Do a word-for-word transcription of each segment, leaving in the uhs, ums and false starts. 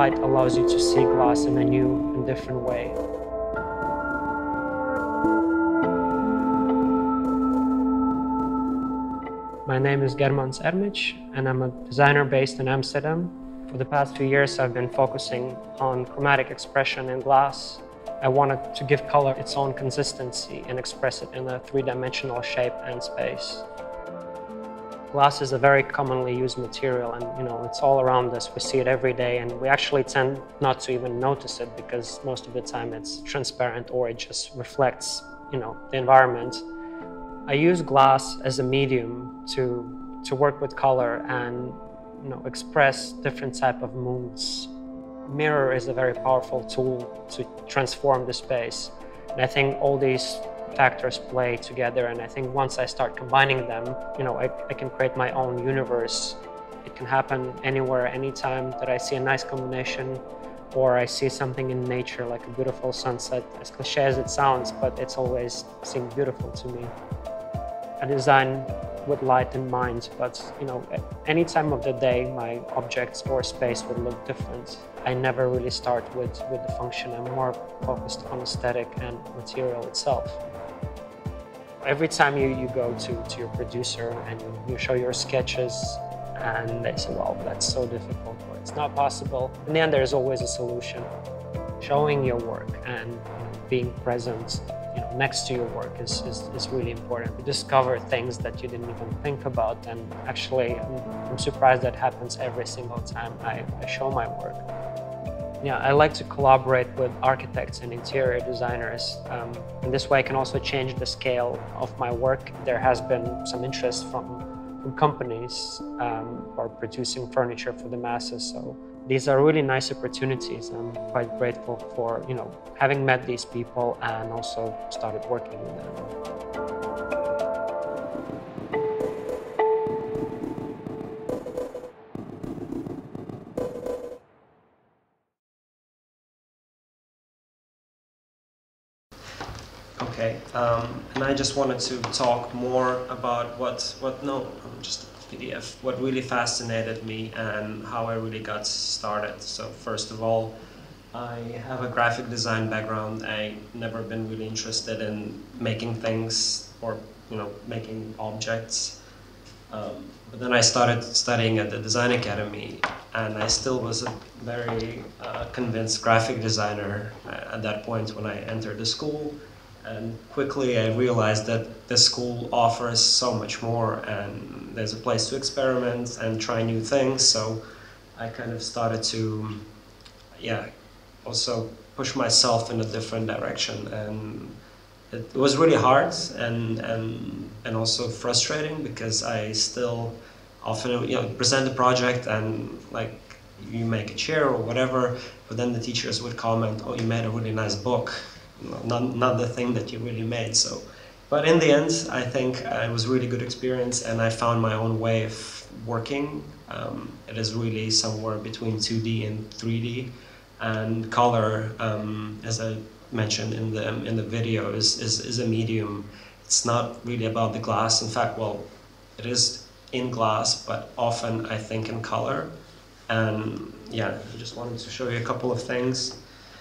light allows you to see glass in a new and different way. My name is Germans Ermic, and I'm a designer based in Amsterdam. For the past few years, I've been focusing on chromatic expression in glass. I wanted to give color its own consistency and express it in a three-dimensional shape and space. Glass is a very commonly used material, and you know, it's all around us. We see it every day, and we actually tend not to even notice it because most of the time it's transparent or it just reflects, you know, the environment. I use glass as a medium to, to work with color and you know, express different type of moods. Mirror is a very powerful tool to transform the space. And I think all these factors play together, and I think once I start combining them, you know, I, I can create my own universe. It can happen anywhere, anytime that I see a nice combination, or I see something in nature like a beautiful sunset. As cliche as it sounds, but it's always seemed beautiful to me. I design with light in mind, but you know, at any time of the day, my objects or space would look different. I never really start with, with the function. I'm more focused on aesthetic and material itself. Every time you, you go to, to your producer and you, you show your sketches, and they say, well, that's so difficult, or it's not possible. In the end, there's always a solution. Showing your work and you know, being present you know, next to your work is, is, is really important. You discover things that you didn't even think about, and actually I'm, I'm surprised that happens every single time I, I show my work. Yeah, I like to collaborate with architects and interior designers. Um, in this way I can also change the scale of my work. There has been some interest from, from companies um, for producing furniture for the masses. So these are really nice opportunities. I'm quite grateful for, you know, having met these people and also started working with them. Okay, um, and I just wanted to talk more about what, what no, just P D F, what really fascinated me and how I really got started. So first of all, I have a graphic design background. I've never been really interested in making things or, you know, making objects. Um, but then I started studying at the Design Academy, and I still was a very uh, convinced graphic designer at that point when I entered the school. And quickly I realized that the school offers so much more, and there's a place to experiment and try new things. So I kind of started to, yeah, also push myself in a different direction. And it was really hard and, and, and also frustrating because I still often, you know, present a project and like you make a chair or whatever, but then the teachers would comment, oh, you made a really nice book. Not, not the thing that you really made. So, but in the end, I think uh, it was a really good experience, and I found my own way of working. Um, it is really somewhere between two D and three D, and color, um, as I mentioned in the in the video, is, is is a medium. It's not really about the glass. In fact, well, it is in glass, but often I think in color. And yeah, I just wanted to show you a couple of things.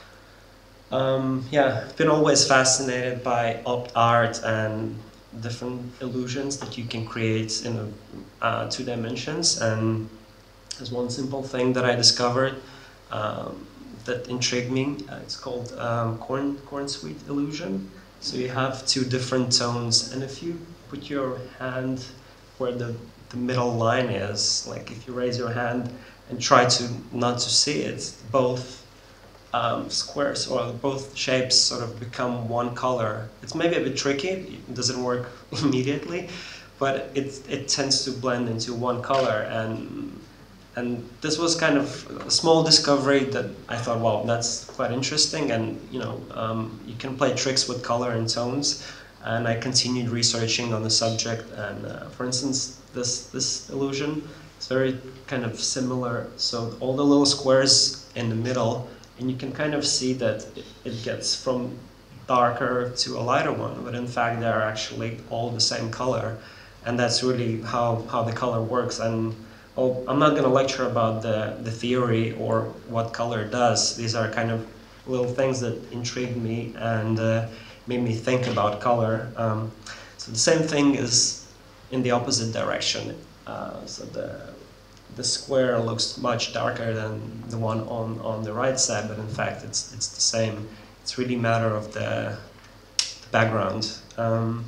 Um, yeah, I've been always fascinated by art and different illusions that you can create in a, uh, two dimensions. And there's one simple thing that I discovered um, that intrigued me. Uh, it's called um, corn, corn sweet illusion. So you have two different tones, and if you put your hand where the, the middle line is, like if you raise your hand and try to not to see it, both Um, squares or both shapes sort of become one color. It's maybe a bit tricky, it doesn't work immediately, but it, it tends to blend into one color. And, and this was kind of a small discovery that I thought, wow, that's quite interesting. And you know, um, you can play tricks with color and tones. And I continued researching on the subject. And uh, for instance, this, this illusion is very kind of similar. So all the little squares in the middle, and you can kind of see that it gets from darker to a lighter one, but in fact they're actually all the same color. And that's really how, how the color works. And oh, I'm not going to lecture about the, the theory or what color does. These are kind of little things that intrigued me and uh, made me think about color. Um, so the same thing is in the opposite direction. Uh, so the the square looks much darker than the one on, on the right side, but in fact it's it's the same. It's really a matter of the, the background. Um,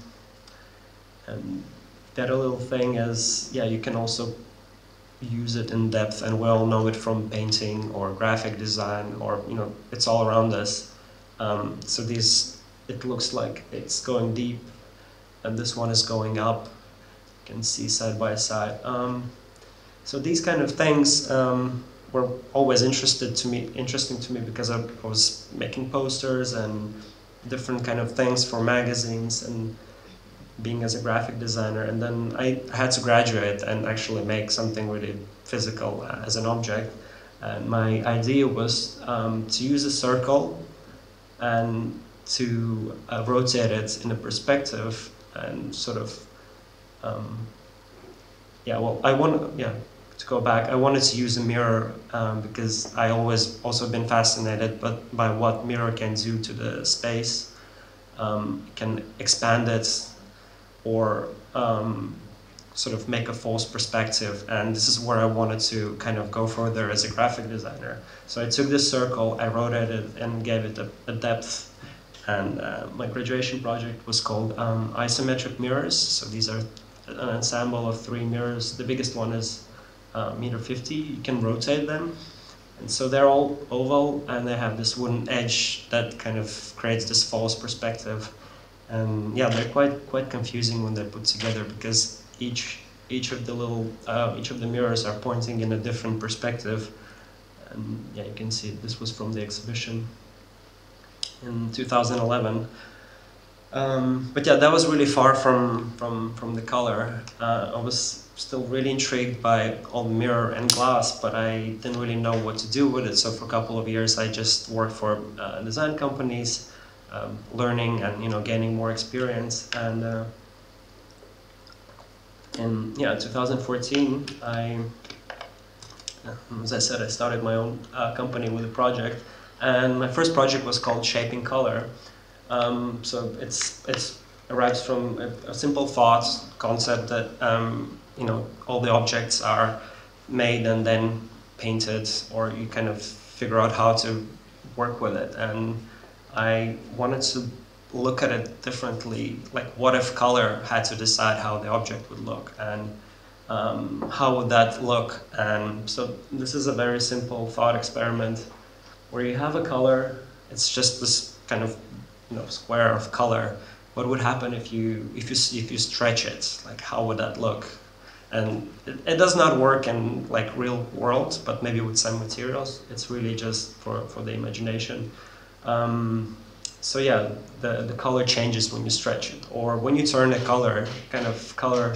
and the other little thing is, yeah, you can also use it in depth, and we all know it from painting or graphic design, or you know, it's all around us. Um, so these, it looks like it's going deep, and this one is going up. You can see side by side. Um, so these kind of things um, were always interested to me, interesting to me because I was making posters and different kind of things for magazines and being as a graphic designer. And then I had to graduate and actually make something really physical as an object. And my idea was um, to use a circle and to uh, rotate it in a perspective and sort of, um, yeah, well, I want, yeah, to go back, I wanted to use a mirror um, because I always also been fascinated but by what mirror can do to the space. Um, it can expand it or um, sort of make a false perspective, and this is where I wanted to kind of go further as a graphic designer. So I took this circle, I rotated it and gave it a, a depth, and uh, my graduation project was called um, isometric mirrors. So these are an ensemble of three mirrors. The biggest one is uh, meter fifty. You can rotate them, and so they're all oval and they have this wooden edge that kind of creates this false perspective. And yeah, they're quite quite confusing when they're put together because each each of the little uh, each of the mirrors are pointing in a different perspective. And yeah, you can see this was from the exhibition in two thousand eleven. Um, but yeah, that was really far from from from the color. Uh, I was still really intrigued by all the mirror and glass, but I didn't really know what to do with it. So for a couple of years, I just worked for uh, design companies. Um, learning and you know gaining more experience, and uh, in yeah two thousand fourteen I, as I said, I started my own uh, company with a project, and my first project was called Shaping Color. Um, so it's it's arrives from a, a simple thought concept that um, you know all the objects are made and then painted, or you kind of figure out how to work with it. And I wanted to look at it differently, like what if color had to decide how the object would look, and um, how would that look? And so this is a very simple thought experiment where you have a color, it's just this kind of you know square of color. What would happen if you if you if you stretch it? Like how would that look? And it, it does not work in like real world, but maybe with some materials. It's really just for for the imagination. Um, so yeah, the, the color changes when you stretch it, or when you turn a color, kind of color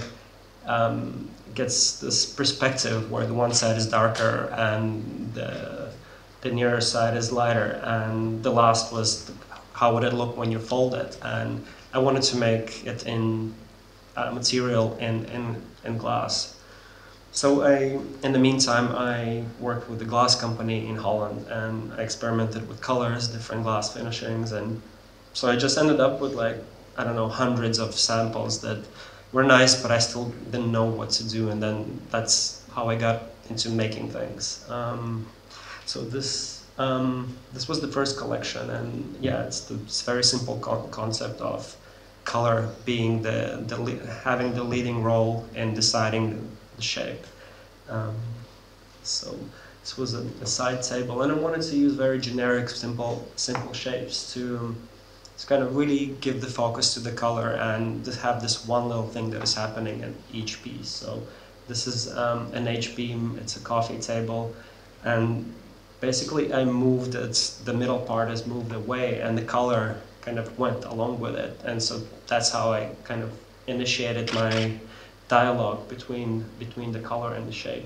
um, gets this perspective where the one side is darker and the, the nearer side is lighter. And the last was the, how would it look when you fold it, and I wanted to make it in uh, material in, in, in glass. So I, in the meantime, I worked with a glass company in Holland, and I experimented with colors, different glass finishings, and so I just ended up with like, I don't know, hundreds of samples that were nice, but I still didn't know what to do, and then that's how I got into making things. Um, so this um, this was the first collection, and yeah, it's the it's very simple con concept of color being the, the having the leading role in deciding the shape. Um, so this was a, a side table, and I wanted to use very generic, simple, simple shapes to, to kind of really give the focus to the color and to have this one little thing that is happening in each piece. So this is um, an H-beam, it's a coffee table, and basically I moved it, the middle part is moved away, and the color kind of went along with it, and so that's how I kind of initiated my dialogue between between the color and the shape.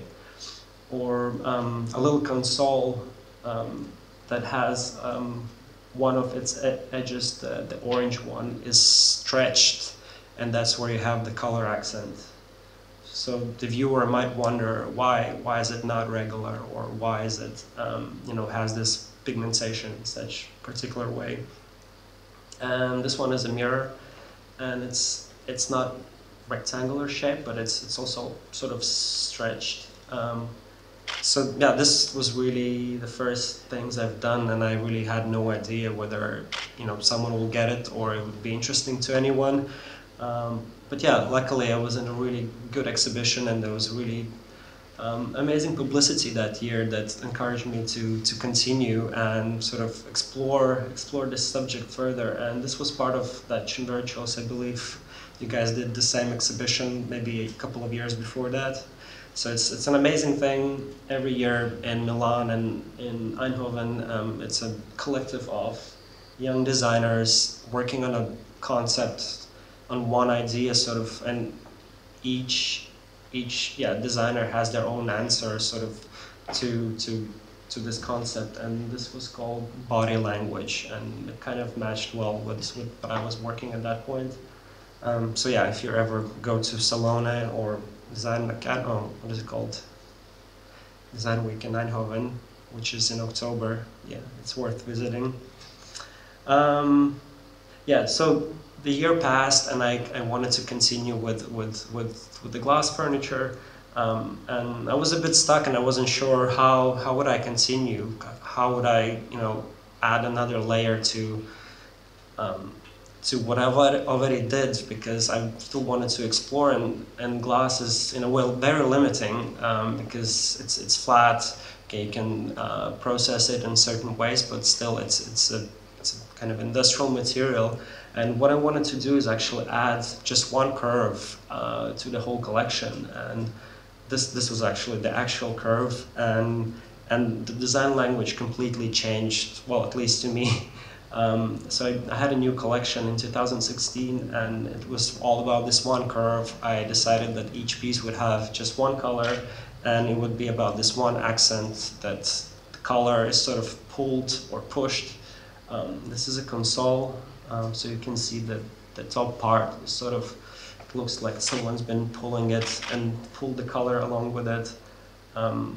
Or um, a little console um, that has um, one of its ed edges, the, the orange one, is stretched, and that's where you have the color accent. so the viewer might wonder why why is it not regular, or why is it um, you know has this pigmentation in such particular way. And this one is a mirror, and it's it's not rectangular shape, but it's it's also sort of stretched. Um, so yeah, this was really the first things I've done, and I really had no idea whether you know someone will get it or it would be interesting to anyone. Um, but yeah, luckily I was in a really good exhibition, and there was really um, amazing publicity that year that encouraged me to to continue and sort of explore explore this subject further. And this was part of that Chinvirtuos, I believe. You guys did the same exhibition maybe a couple of years before that. So it's it's an amazing thing every year in Milan and in Eindhoven. Um, it's a collective of young designers working on a concept, on one idea, sort of, and each each yeah designer has their own answer, sort of, to to to this concept. And this was called body language, and it kind of matched well with, with what I was working at that point. Um, so yeah, if you ever go to Salone or Design Academy, oh, what is it called? Design Week in Eindhoven, which is in October. Yeah, it's worth visiting. Um, yeah, so the year passed, and I, I wanted to continue with, with, with, with the glass furniture. Um, and I was a bit stuck, and I wasn't sure how, how would I continue? How would I, you know, add another layer to um, to what I already did, because I still wanted to explore, and, and glass is in a way very limiting um, because it's it's flat. Okay, you can uh, process it in certain ways, but still it's it's a it's a kind of industrial material. And what I wanted to do is actually add just one curve uh, to the whole collection, and this this was actually the actual curve, and and the design language completely changed. Well, at least to me. Um, so I, I had a new collection in two thousand sixteen, and it was all about this one curve. I decided that each piece would have just one color, and it would be about this one accent, that the color is sort of pulled or pushed. Um, this is a console, um, so you can see that the top part is sort of, it looks like someone's been pulling it and pulled the color along with it. Um,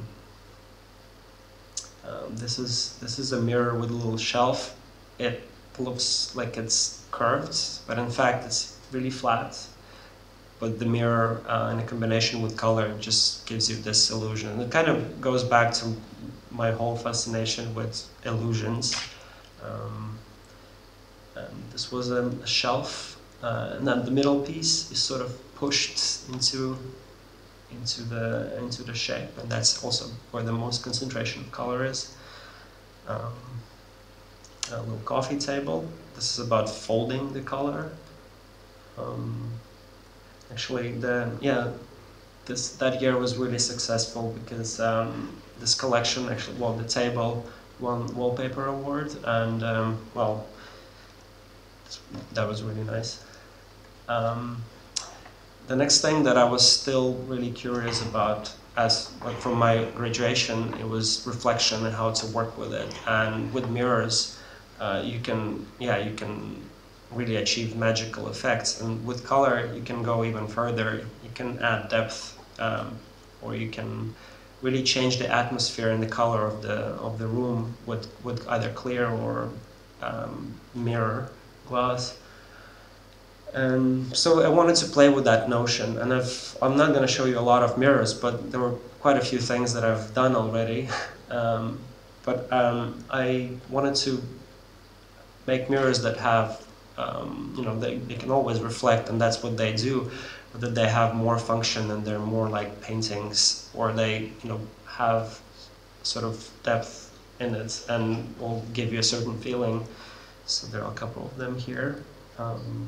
um, this is this is a mirror with a little shelf. It looks like it's curved, but in fact it's really flat. But the mirror uh, in a combination with color just gives you this illusion. And it kind of goes back to my whole fascination with illusions. Um, and this was a, a shelf, uh, and then the middle piece is sort of pushed into into the into the shape, and that's also where the most concentration of color is. Um, A little coffee table. This is about folding the color. Um, actually, the yeah, this that year was really successful because um, this collection actually, well, the table won Wallpaper Award, and um, well, that was really nice. Um, the next thing that I was still really curious about, as like from my graduation, it was reflection and how to work with it, and with mirrors. Uh, you can, yeah, you can really achieve magical effects, and with color you can go even further. You can add depth, um, or you can really change the atmosphere and the color of the of the room with with either clear or um, mirror glass. And so I wanted to play with that notion, and I've, I'm not going to show you a lot of mirrors, but there were quite a few things that I've done already. um, but um, I wanted to make mirrors that have, um, you know, they, they can always reflect, and that's what they do, but that they have more function and they're more like paintings, or they, you know, have sort of depth in it and will give you a certain feeling. So there are a couple of them here. Um,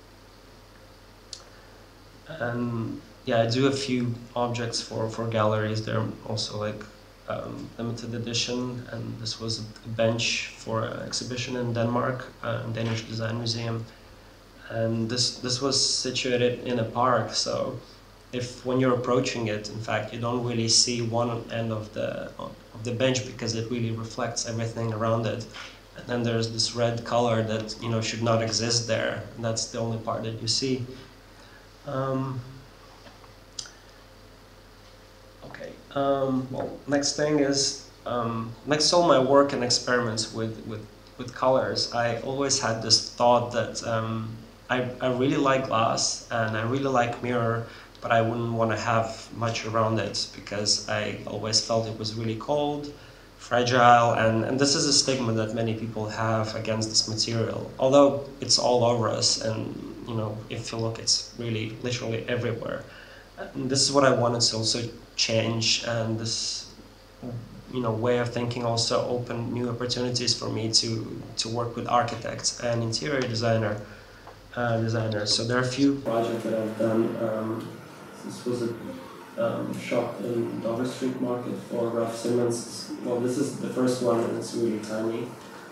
and yeah, I do a few objects for, for galleries. They're also like Um, limited edition, and this was a bench for an exhibition in Denmark, uh, Danish Design Museum, and this this was situated in a park. So, if when you're approaching it, in fact, you don't really see one end of the of the bench because it really reflects everything around it, and then there's this red color that you know should not exist there, and that's the only part that you see. Um, Okay. Um, well, next thing is um, next to all my work and experiments with, with, with colors, I always had this thought that um, I, I really like glass and I really like mirror, but I wouldn't want to have much around it because I always felt it was really cold, fragile, and, and this is a stigma that many people have against this material. Although it's all over us, and you know, if you look, it's really literally everywhere. And this is what I wanted to also change, and this you know way of thinking also opened new opportunities for me to to work with architects and interior designer uh, designers. So there are a few projects that I've done. Um, this was a um, shop in Dover Street Market for Ralph Simmons. Well, this is the first one, and it's really tiny.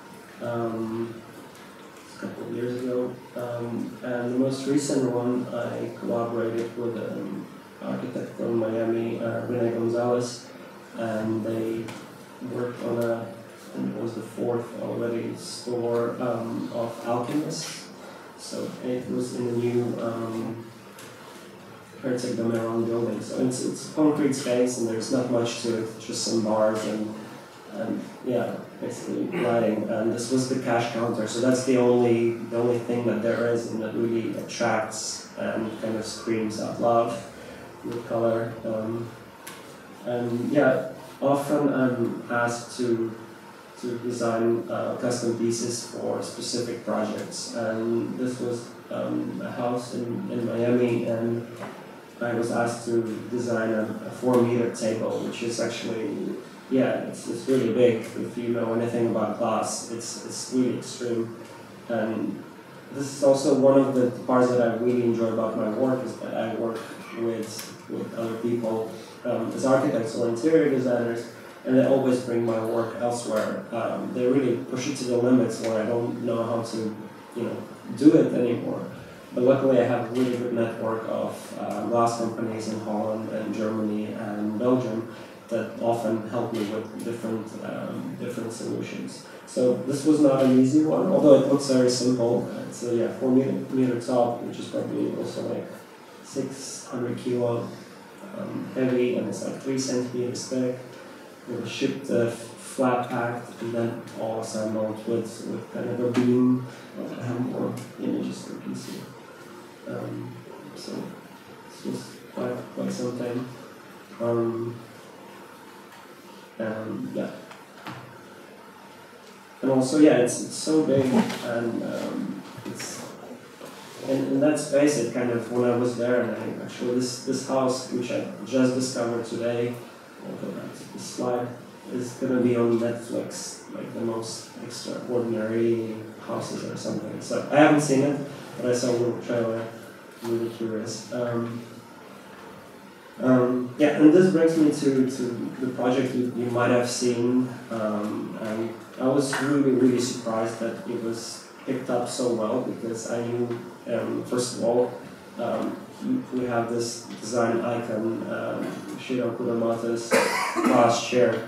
Um, a couple of years ago, um, and the most recent one I collaborated with an architect from Miami, uh, Rene Gonzalez, and they worked on a, and it was the fourth already store um, of Alchemist. So it was in the new um, Herzog de Meuron building. So it's, it's a concrete space and there's not much to it, just some bars and, and yeah, basically lighting. And this was the cash counter. So that's the only the only thing that there is and that really attracts and kind of screams out loud with color. Um, and yeah, often I'm asked to to design uh, custom pieces for specific projects. And this was um, a house in, in Miami, and I was asked to design a, a four meter table, which is actually, yeah, it's, it's really big. If you know anything about glass, it's, it's really extreme. And this is also one of the parts that I really enjoy about my work, is that I work with, with other people um, as architects or interior designers, and they always bring my work elsewhere. Um, they really push it to the limits where I don't know how to, you know, do it anymore. But luckily I have a really good network of uh, glass companies in Holland and Germany and Belgium that often help me with different, um, different solutions. So this was not an easy one, although it looks very simple. It's a yeah, four meter, meter top, which is probably also like six hundred kilo um, heavy, and it's like three centimeters thick. It was shipped uh, flat packed and then all assembled with, with kind of a beam. I have more images so you can see. Um, so this was quite, quite some time. Um, and yeah. And also, yeah, it's, it's so big, and um, it's in, in that space. It kind of, when I was there, and I actually this this house, which I just discovered today, I'll go back to this slide, is gonna be on Netflix, like the most extraordinary houses or something. So I haven't seen it, but I saw a little trailer. I'm really curious. Um, um, yeah, and this brings me to, to the project you, you might have seen. Um, and I was really, really surprised that it was picked up so well, because I knew, um, first of all, um, we have this design icon, um, Shiro Kuromata's glass chair,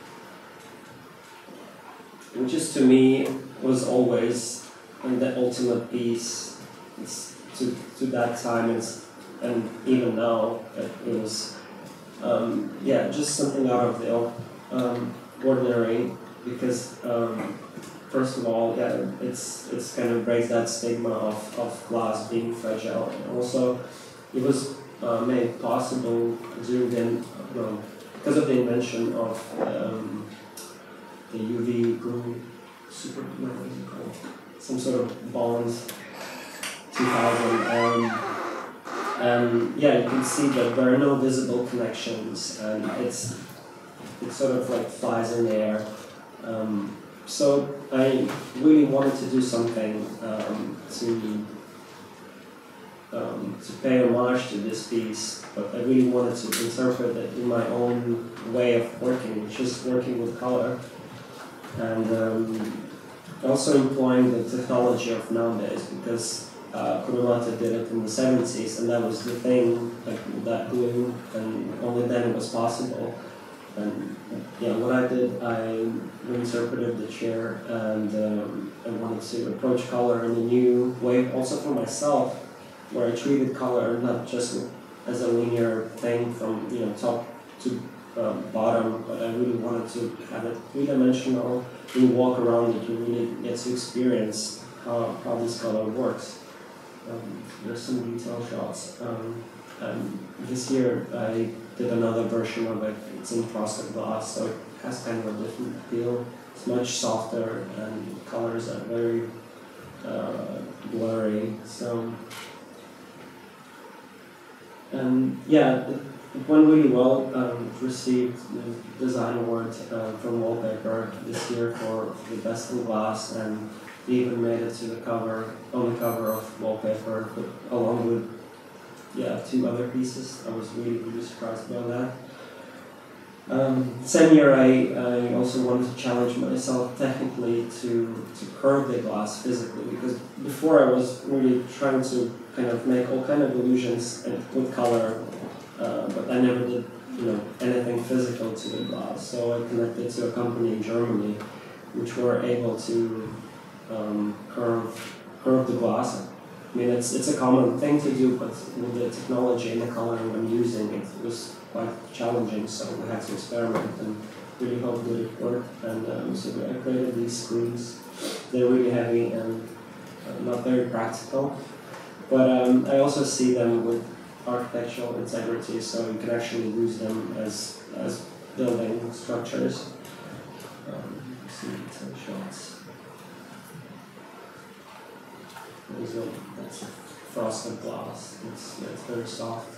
which is to me was always the ultimate piece. It's to, to that time, it's, and even now, it, it was, um, yeah, just something out of the um, ordinary, because um, first of all, yeah, it's it's kind of breaks that stigma of, of glass being fragile, and also it was uh, made possible during the, you know, because of the invention of um, the U V glue super, what is it called? Some sort of bond two thousand. Um, and yeah, you can see that there are no visible connections, and it's it sort of like flies in the air. Um, so I really wanted to do something um, to um, to pay homage to this piece, but I really wanted to interpret it in my own way of working, which is working with color, and um, also employing the technology of nowadays, because uh, Kuromata did it in the seventies, and that was the thing, like that glue, and only then it was possible. And yeah, what I did, I reinterpreted the chair, and um, I wanted to approach color in a new way, also for myself, where I treated color not just as a linear thing from, you know, top to um, bottom, but I really wanted to have it three-dimensional. When you walk around it, you really get to experience how, how this color works. Um, there's some detail shots. Um, and this year I did another version of it. It's in frosted glass, so it has kind of a different feel. It's much softer and the colors are very uh, blurry. So, and yeah, it, it went really well. Um, it received the design award uh, from Wallpaper this year for the best in glass, and they even made it to the cover, on the cover of Wallpaper, but along with yeah two other pieces. I was really really surprised by that. Um, same year, I, I also wanted to challenge myself technically to, to curve the glass physically, because before I was really trying to kind of make all kind of illusions with color, uh, but I never did you know anything physical to the glass. So I connected to a company in Germany, which were able to um, curve curve the glass. I mean, it's it's a common thing to do, but with the technology and the coloring I'm using, it was quite challenging, so we had to experiment and really hope that it worked. And um, so I created these screens. They're really heavy and uh, not very practical, but um, I also see them with architectural integrity, so you can actually use them as as building structures. Um, see some shots. There's a, that's a frosted glass. It's, yeah, it's very soft.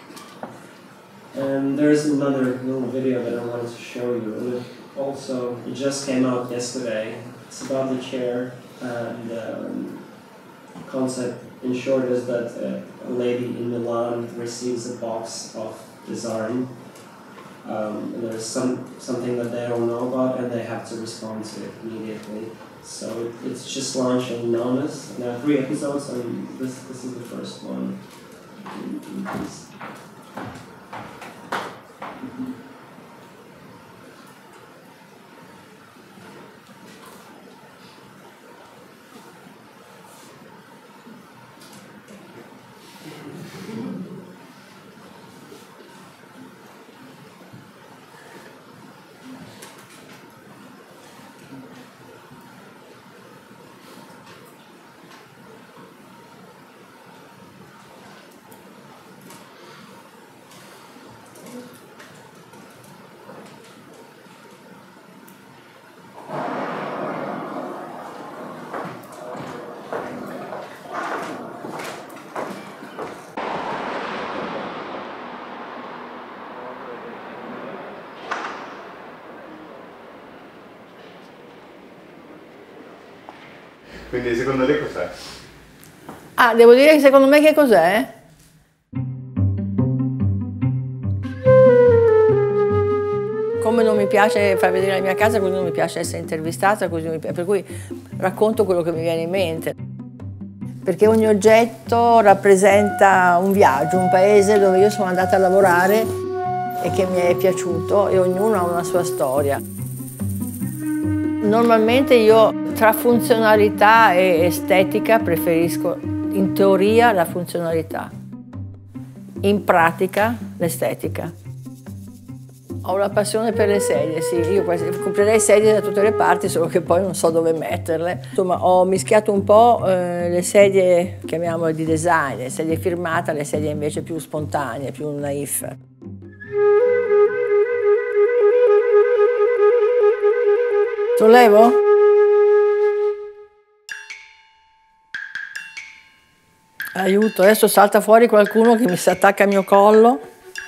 And there's another little video that I wanted to show you. And it also, it just came out yesterday. It's about the chair, and um, the concept in short is that uh, a lady in Milan receives a box of design. Um, and there's some something that they don't know about, and they have to respond to it immediately. So it, it's just launched in Nomis. There are three episodes, and this this is the first one. Quindi secondo lei cos'è? Ah, devo dire che secondo me che cos'è? Come non mi piace far vedere la mia casa, così non mi piace essere intervistata, così mi piace, per cui racconto quello che mi viene in mente. Perché ogni oggetto rappresenta un viaggio, un paese dove io sono andata a lavorare e che mi è piaciuto, e ognuno ha una sua storia. Normalmente io tra funzionalità e estetica preferisco in teoria la funzionalità, in pratica l'estetica. Ho una passione per le sedie, sì, io comprerei sedie da tutte le parti, solo che poi non so dove metterle. Insomma, ho mischiato un po' eh, le sedie, chiamiamole di design, le sedie firmate, le sedie invece più spontanee, più naif. Sollevo? Aiuto, adesso salta fuori qualcuno che mi si attacca al mio collo.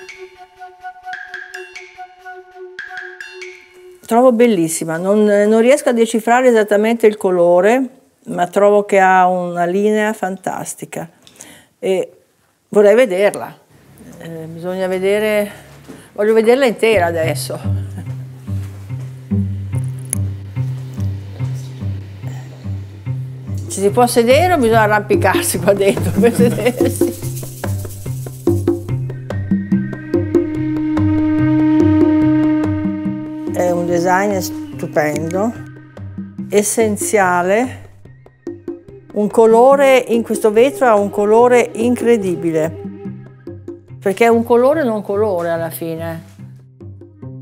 Trovo bellissima, non, non riesco a decifrare esattamente il colore, ma trovo che ha una linea fantastica e vorrei vederla. Eh, bisogna vedere, voglio vederla intera adesso. Ci si può sedere o bisogna arrampicarsi qua dentro per sedersi? È un design stupendo, essenziale, un colore, in questo vetro ha un colore incredibile, perché è un colore non colore alla fine.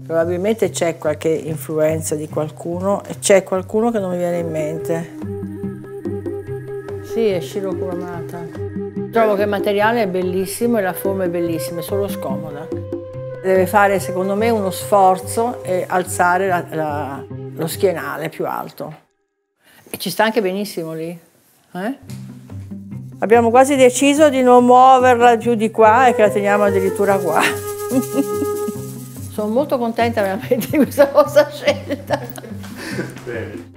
Probabilmente c'è qualche influenza di qualcuno e c'è qualcuno che non mi viene in mente. Sì, è Shiro Kuramata. Trovo che il materiale è bellissimo e la forma è bellissima, è solo scomoda. Deve fare, secondo me, uno sforzo e alzare la, la, lo schienale più alto. E ci sta anche benissimo lì. Eh? Abbiamo quasi deciso di non muoverla più di qua e che la teniamo addirittura qua. Sono molto contenta veramente di questa vostra scelta. Bene.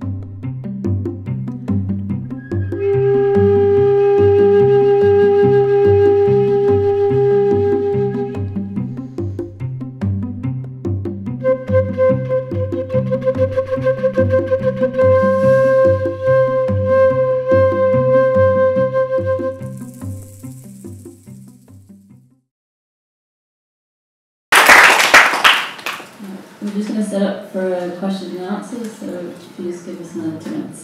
We're just going to set up for a question and answers, so if you just give us another two minutes.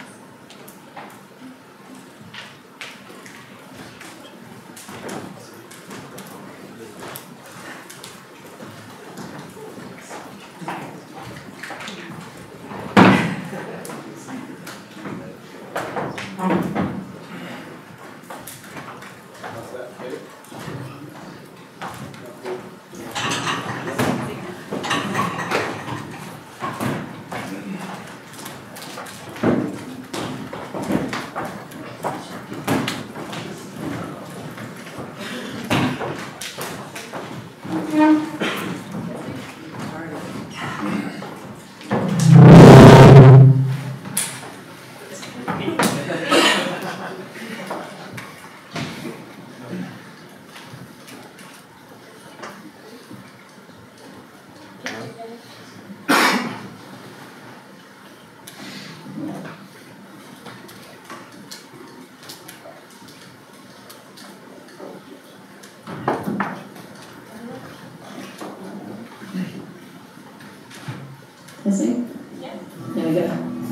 Testing? Yeah. There we go.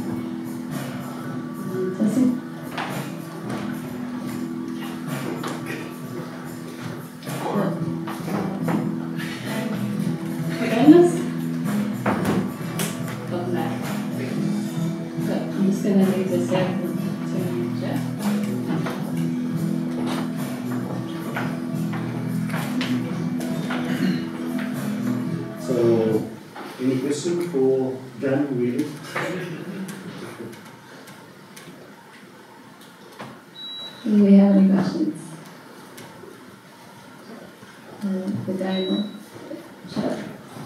Testing? Getting this? Welcome back. So I'm just going to leave this there to Jeff. So, any question for Dan Williams? Do we have any questions? Uh, the guy in the chat.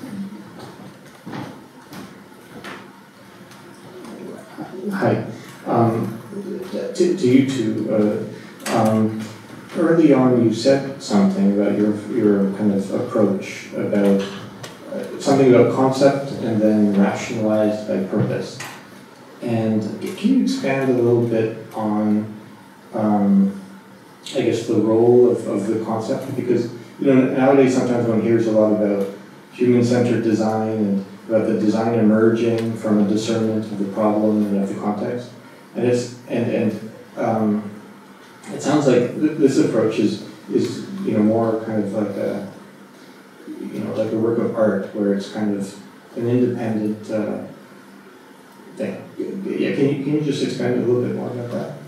Hi. Um, to, to you two, uh, um, early on you said something about your, your kind of approach about uh, something about concept and then rationalized by purpose. And can you expand a little bit on, um, I guess, the role of, of the concept? Because you know nowadays sometimes one hears a lot about human-centered design and about the design emerging from a discernment of the problem and of the context. And it's and and um, it sounds like th this approach is is you know more kind of like a you know like a work of art where it's kind of an independent uh, thing. Yeah, can you can you just expand a little bit more about that?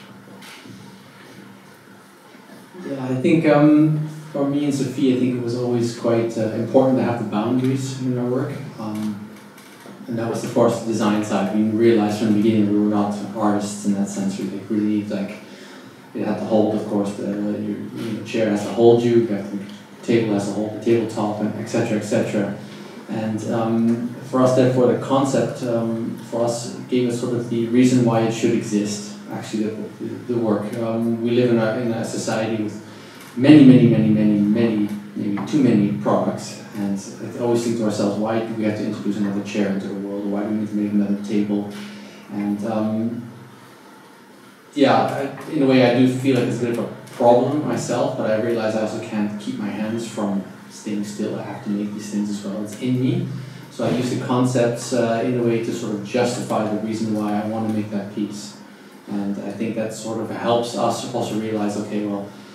Yeah, I think um, for me and Sophie, I think it was always quite uh, important to have the boundaries in our work. Um, and that was, of course, the design side. We realized from the beginning we were not artists in that sense. We like, really like it had to hold, of course, the your, your chair has to hold you, you have the table has to hold the tabletop, and et cetera, et cetera. And um, for us, therefore, the concept um, for us gave us sort of the reason why it should exist. Actually, the, the, the work. Um, we live in a, in a society with many, many, many, many, many, maybe too many products, and I always think to ourselves, why do we have to introduce another chair into the world, or why do we need to make another table? And um, yeah, I, in a way I do feel like it's a bit of a problem myself, but I realize I also can't keep my hands from staying still. I have to make these things as well. It's in me. So I use the concepts uh, in a way to sort of justify the reason why I want to make that piece. And I think that sort of helps us also realize, okay, well,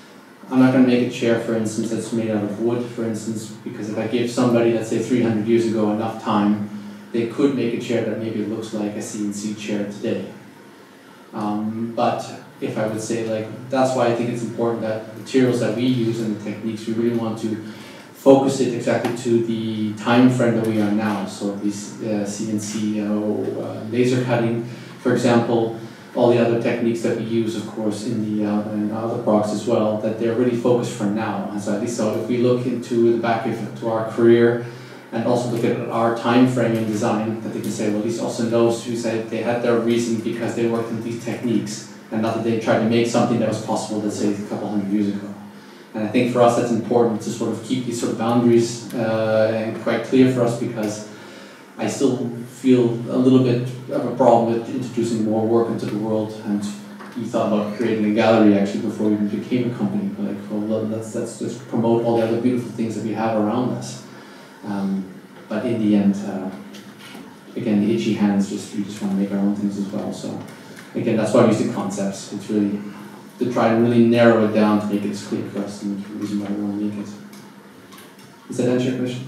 I'm not going to make a chair, for instance, that's made out of wood, for instance, because if I give somebody, let's say three hundred years ago, enough time, they could make a chair that maybe looks like a C N C chair today. Um, but if I would say, like, that's why I think it's important that materials that we use and the techniques, we really want to focus it exactly to the time frame that we are now. So these uh, C N C uh, uh, laser cutting, for example, all the other techniques that we use, of course, in the uh, in other products as well, that they're really focused for now. And so at least, so if we look into the back of to our career and also look at our time frame in design, that they can say, well, these also knows who said they had their reason because they worked in these techniques, and not that they tried to make something that was possible, let's say, a couple hundred years ago. And I think for us that's important to sort of keep these sort of boundaries uh, and quite clear for us, because I still feel a little bit of a problem with introducing more work into the world. And you thought about creating a gallery actually before you became a company. Like, well, let's, let's just promote all the other beautiful things that we have around us. Um, but in the end, uh, again, the itchy hands, just we just want to make our own things as well. So again, that's why we use the concepts. It's really to try to really narrow it down to make it as clear for us, and the reason why we want to make it. Does that answer your question?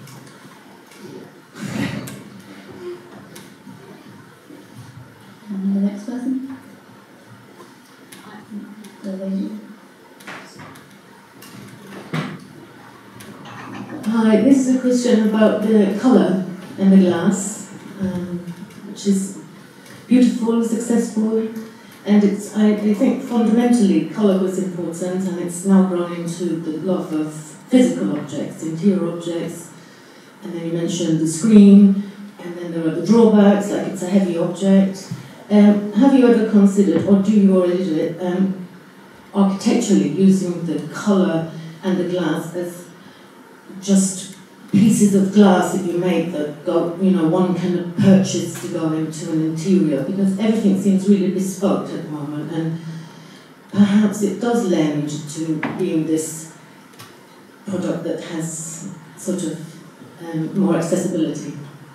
And the next person? The lady. Hi, this is a question about the colour and the glass, um, which is beautiful, successful, and it's, I, I think fundamentally colour was important, and it's now grown into the love of physical objects, interior objects, and then you mentioned the screen, and then there are the drawbacks, like it's a heavy object. Um, have you ever considered, or do you already do it, um, architecturally using the colour and the glass as just pieces of glass that you make that go, you know, one can purchase to go into an interior, because everything seems really bespoke at the moment, and perhaps it does lend to being this product that has sort of um, more accessibility.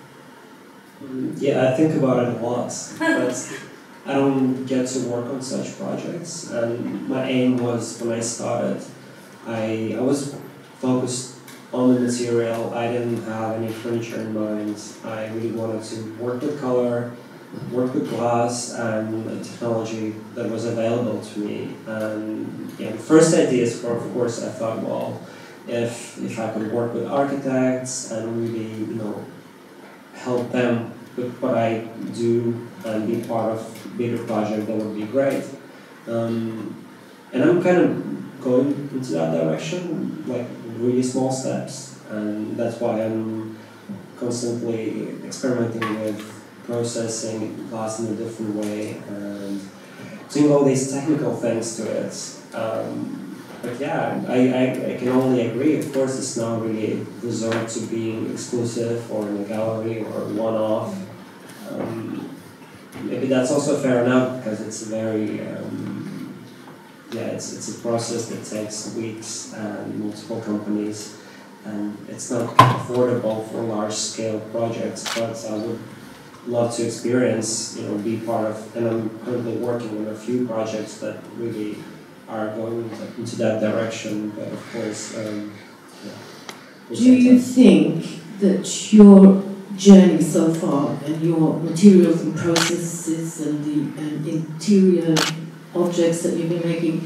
Yeah, I think about it a lot, but I don't get to work on such projects. And my aim was, when I started, I, I was focused on the material. I didn't have any furniture in mind. I really wanted to work with color, work with glass, and the technology that was available to me. And yeah, the first ideas, for, of course, I thought, well, if if I could work with architects and really, you know, help them with what I do and be part of a bigger project, that would be great. Um, and I'm kind of going into that direction, like really small steps, and that's why I'm constantly experimenting with processing glass in a different way and doing all these technical things to it. Um, but yeah, I, I, I can only agree. Of course, it's not really reserved to being exclusive or in a gallery or one-off. Um, maybe that's also fair enough, because it's a very um, yeah, it's it's a process that takes weeks and multiple companies, and it's not affordable for large-scale projects. But I would love to experience, you know, be part of, and I'm currently working on a few projects that really are going into that direction. But of course, um, yeah, do you think that your journey so far and your materials and processes and the and interior objects that you've been making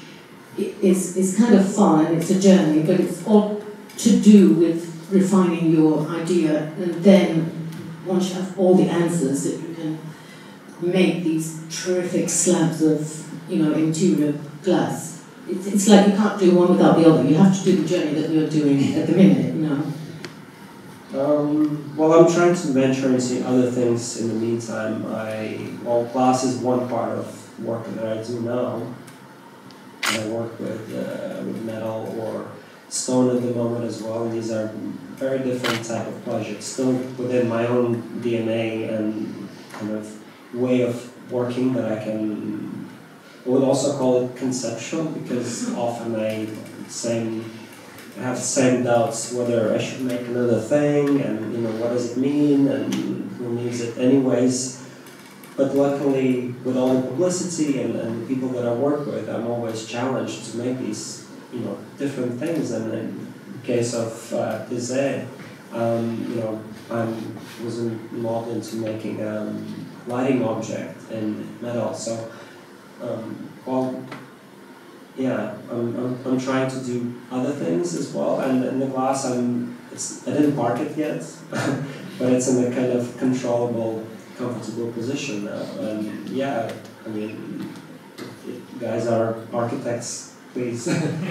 is, is kind of fun, and it's a journey, but it's all to do with refining your idea, and then once you have all the answers, that you can make these terrific slabs of, you know, interior glass. It's, it's like you can't do one without the other. You have to do the journey that you're doing at the minute, you know. Um, well, I'm trying to venture into other things in the meantime. I, well, glass is one part of work that I do now. And I work with, uh, with metal or stone at the moment as well. These are very different type of projects, still within my own D N A and kind of way of working that I can, I would also call it conceptual, because often I same I have the same doubts whether I should make another thing, and you know, what does it mean, and who needs it anyways. But luckily, with all the publicity and, and the people that I work with, I'm always challenged to make these you know, different things. And in the case of uh, Bizet, um, you know, I was involved into making a um, lighting object in metal. So, um, well, yeah, I'm, I'm, I'm trying to do other things as well. And in the glass, I'm, it's, I didn't park it yet, but it's in a kind of controllable, comfortable position now. And yeah, I mean, if you guys are architects, please.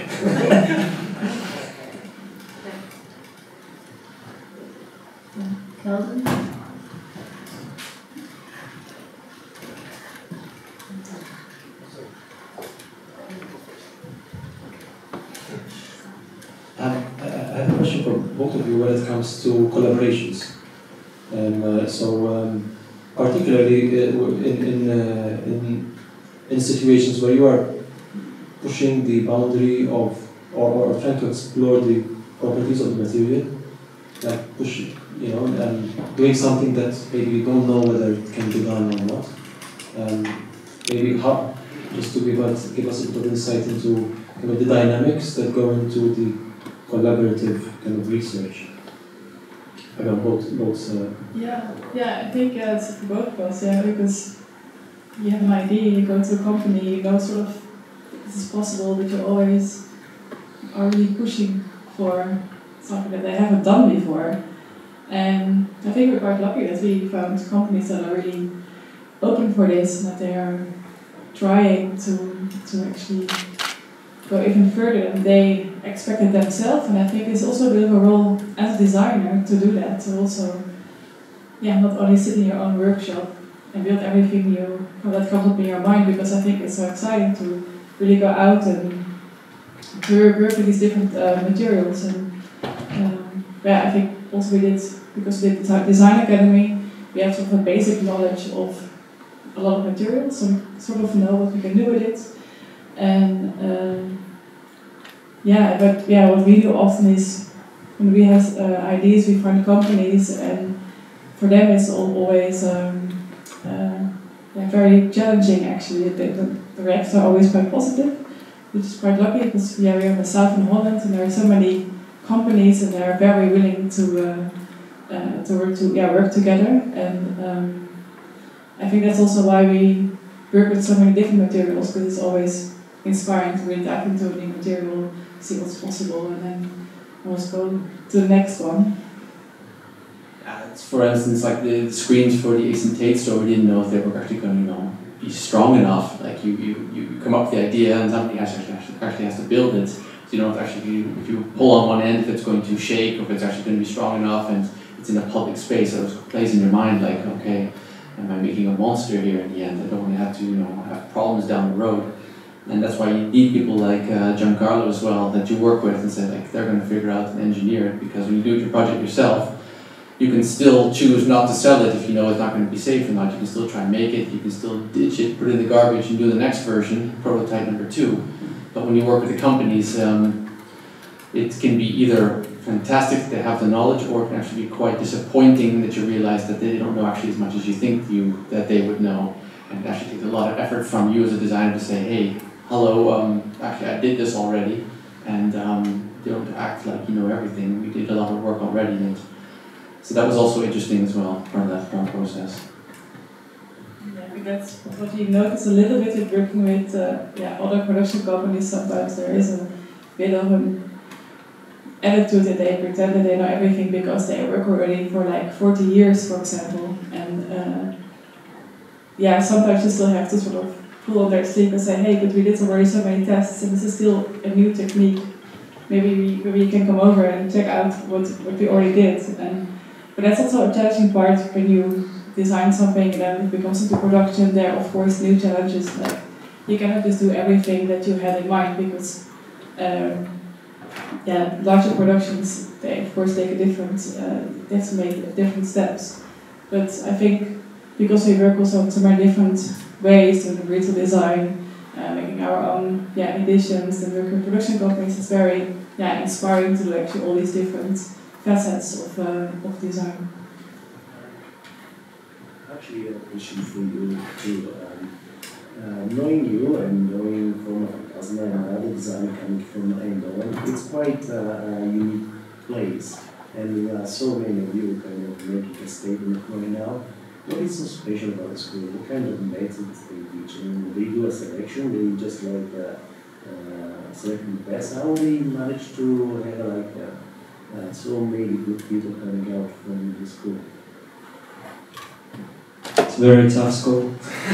Kelvin? Um, I I have a question for both of you when it comes to collaborations. Um, uh, so, um, particularly uh, in in, uh, in in situations where you are pushing the boundary of or, or trying to explore the properties of the material, like push, you know, and doing something that maybe you don't know whether it can be done or not. Um, maybe how, just to give us give us a bit of insight into kind of the dynamics that go into the collaborative kind of research. I got both, both. Uh, yeah, yeah. I think uh, it's for both of us. Yeah, because you have an idea, you go to a company, you know, sort of this is possible, but you always are really pushing for something that they haven't done before. And I think we're quite lucky that we found companies that are really open for this and that they are trying to to actually go even further than they expected themselves. And I think it's also a bit of a role as a designer to do that, to also, yeah, not only sit in your own workshop and build everything you that comes up in your mind, because I think it's so exciting to really go out and to work with these different uh, materials. And um, yeah, I think also we did, because we did the Design Academy, we have sort of a basic knowledge of a lot of materials, so we sort of know what we can do with it. And um, yeah, but yeah, what we do often is when we have uh, ideas, we find companies, and for them it's all, always um, uh, yeah, very challenging actually. The, the, the reactions are always quite positive, which is quite lucky because yeah, we're in the south of Holland and there are so many companies and they are very willing to uh, uh, to work to yeah work together. And um, I think that's also why we work with so many different materials, because it's always inspiring to really dive into a new material, see what's possible, and then also go to the next one. Uh, for instance, like the screens for the Ace and Tate store, we didn't know if they were actually going to, you know, be strong enough. Like you, you, you come up with the idea, and somebody actually actually has to build it. So you don't actually, if you, if you pull on one end, if it's going to shake, or if it's actually going to be strong enough, and it's in a public space, so it plays in your mind like, okay, am I making a monster here in the end? I don't want to have to, you know, have problems down the road. And that's why you need people like uh, Giancarlo as well, that you work with and say, like, they're going to figure out and engineer it, because when you do your project yourself, you can still choose not to sell it if you know it's not going to be safe or not. You can still try and make it, you can still ditch it, put it in the garbage and do the next version, prototype number two. But when you work with the companies, um, it can be either fantastic that they have the knowledge, or it can actually be quite disappointing that you realize that they don't know actually as much as you think you that they would know. And it actually takes a lot of effort from you as a designer to say, hey, hello, um, actually I did this already, and um, you don't act like you know everything. We did a lot of work already, and so that was also interesting as well, part of that part process. Yeah, I think that's what you notice a little bit with working with uh, yeah, other production companies. Sometimes there is a bit of an attitude that they pretend that they know everything because they work already for like forty years, for example. And uh, yeah, sometimes you still have to sort of pull on their sleeve and say, hey, but we did already so many tests and this is still a new technique. Maybe we, maybe you can come over and check out what, what we already did. And but that's also a challenging part when you design something and then it becomes into production. There are of course new challenges, like you cannot just do everything that you had in mind, because um, yeah, larger productions, they of course take a different, uh, they have to make different steps. But I think because we work also on so many different ways in retail design, uh, making our own yeah, editions and working with production companies, it's very yeah, inspiring to do actually all these different facets of, uh, of design. Actually, a question for you too. Um, uh, knowing you and knowing from Asma and other design coming from Eindhoven, it's quite uh, a unique place. And uh, so many of you kind of making a statement right now. What is so special about the school? What kind of methods they teach? I mean, they do a selection, they just like uh, uh, select the best. How they manage to have like uh, uh, so many good people coming out from the school? It's a very tough school.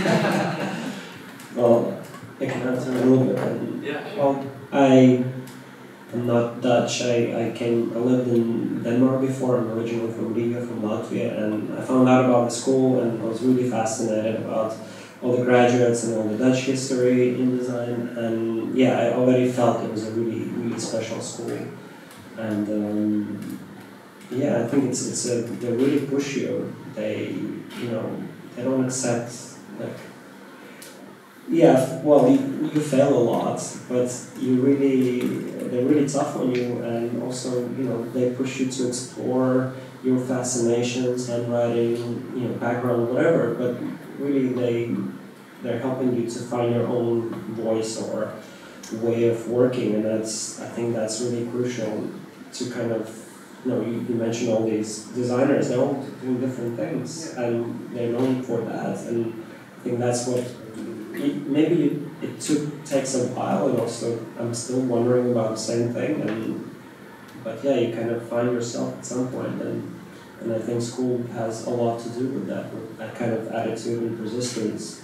Well, I can answer a little bit. And, Yeah. Well, I am not Dutch. I, I came. I lived in Denmark before. I'm originally from Riga, from Latvia, and I found out about the school, and I was really fascinated about all the graduates and all the Dutch history in design. And yeah, I already felt it was a really, really special school. And um, yeah, I think it's it's a they really push you. They you know they don't accept like. Yeah, well, you, you fail a lot, but you really, they're really tough on you, and also, you know, they push you to explore your fascinations, handwriting, you know, background, whatever, but really they, they're helping you to find your own voice or way of working, and that's, I think that's really crucial to kind of, you know, you, you mentioned all these designers, they're all doing different things, and they're known for that, and I think that's what It, maybe it, it took takes a while, and also I'm still wondering about the same thing. And but yeah, you kind of find yourself at some point, and and I think school has a lot to do with that, with that kind of attitude and persistence.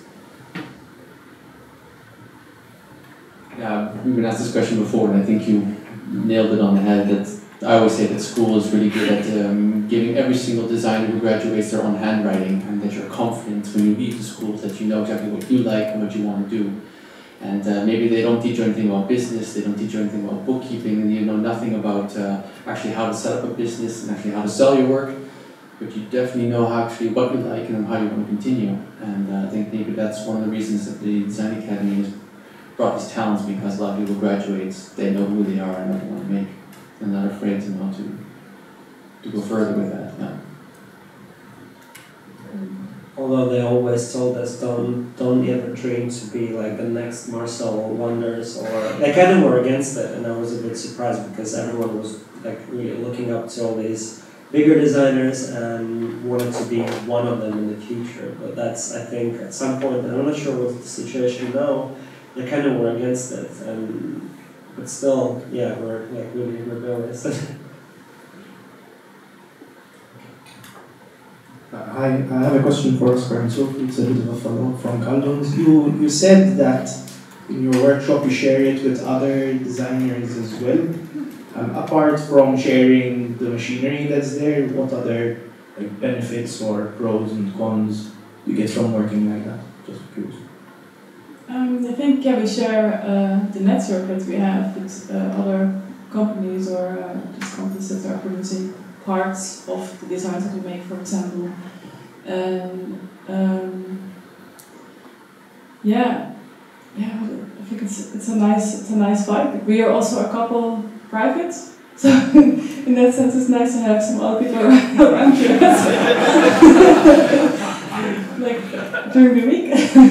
Yeah, we've been asked this question before, and I think you nailed it on the head. That I always say that school is really good at um, giving every single designer who graduates their own handwriting, and that you're confident when you leave the school that you know exactly what you like and what you want to do. And uh, maybe they don't teach you anything about business, they don't teach you anything about bookkeeping, and you know nothing about uh, actually how to set up a business and actually how to sell your work, but you definitely know how actually what you like and how you want to continue. And uh, I think maybe that's one of the reasons that the Design Academy has brought these talents, because a lot of people graduate, they know who they are and what they want to make. And not afraid to know to to go further with that. Yeah. Although they always told us don't don't ever dream to be like the next Marcel Wonders, or they kind of were against it, and I was a bit surprised because everyone was like really looking up to all these bigger designers and wanted to be one of them in the future. But that's, I think, at some point, and I'm not sure what's the situation now, they kind of were against it. And But still, yeah, we're like really rebellious. uh, hi, I have a question for Oscar and Sophie. It's a bit of a follow-up from Caldon's. You you said that in your workshop you share it with other designers as well. Um, apart from sharing the machinery that's there, what other like benefits or pros and cons you get from working like that? Just curious. Um, I think yeah, we share uh, the network that we have with uh, other companies or uh, just companies that are producing parts of the designs that we make, for example. And um, yeah, yeah, I think it's it's a nice it's a nice vibe. We are also a couple private, so in that sense, it's nice to have some other people around you. Like during the week.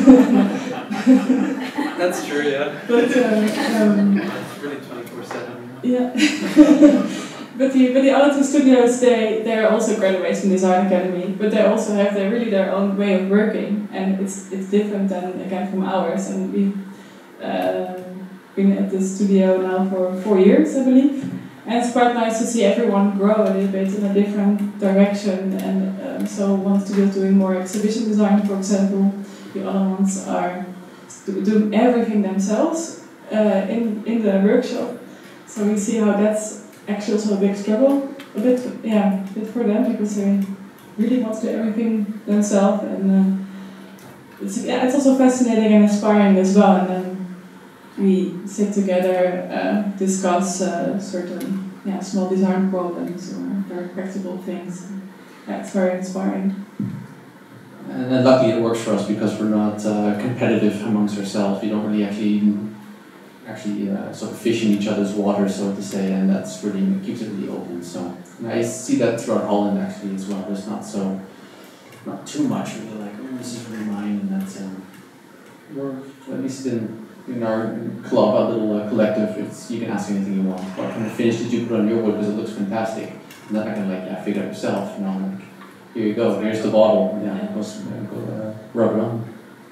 That's true, yeah. But um, um, It's really twenty-four seven. yeah. but the but the other two studios, they they are also graduates from Design Academy, but they also have their really their own way of working, and it's it's different than again from ours. And we've uh, been at this studio now for four years, I believe, and it's quite nice to see everyone grow a little bit in a different direction. And um, so one studio is doing more exhibition design, for example. The other ones are doing everything themselves uh, in in the workshop. So we see how that's actually also a big struggle, a bit yeah, a bit for them, because they really want to do everything themselves, and uh, it's yeah, it's also fascinating and inspiring as well. And then we sit together, uh, discuss uh, certain yeah small design problems or very practical things. Yeah, it's very inspiring. And then luckily it works for us because we're not uh, competitive amongst ourselves. We don't really actually actually uh, sort of fish in each other's water, so to say, and that's really keeps it really open. So and I see that throughout Holland actually as well. There's not so not too much really like, oh, this is really mine, and that's um, we're, at least in, in our club, our little uh, collective, it's, you can ask anything you want. What kind of finish did you put on your wood because it looks fantastic? And then I can like, yeah, figure it out yourself, you know, like, here you go, here's the bottle, yeah, go, go uh, rub it on.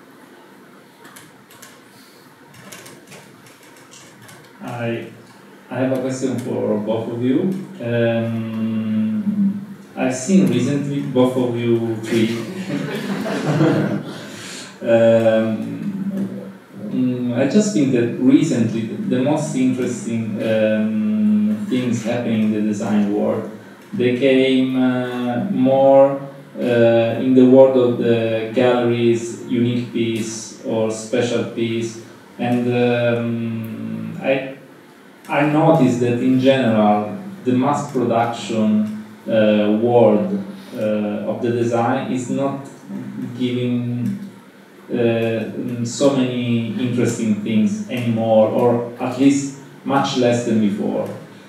I, I have a question for both of you. Um, I've seen recently both of you three. um, mm, I just think that recently the, the most interesting um, things happening in the design world, they came uh, more uh, in the world of the galleries, unique piece or special piece, and um, I. I noticed that in general, the mass production uh, world uh, of the design is not giving uh, so many interesting things anymore, or at least much less than before.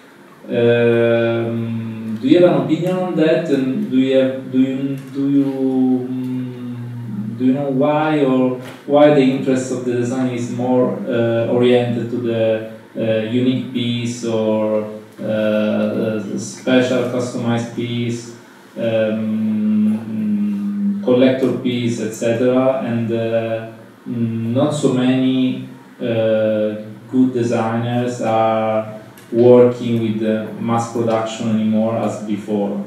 Um, do you have an opinion on that? And do you have, do you do you um, do you know why, or why the interest of the design is more uh, oriented to the Uh, unique piece or uh, a special customized piece, um, collector piece, et cetera, and uh, not so many uh, good designers are working with the mass production anymore as before.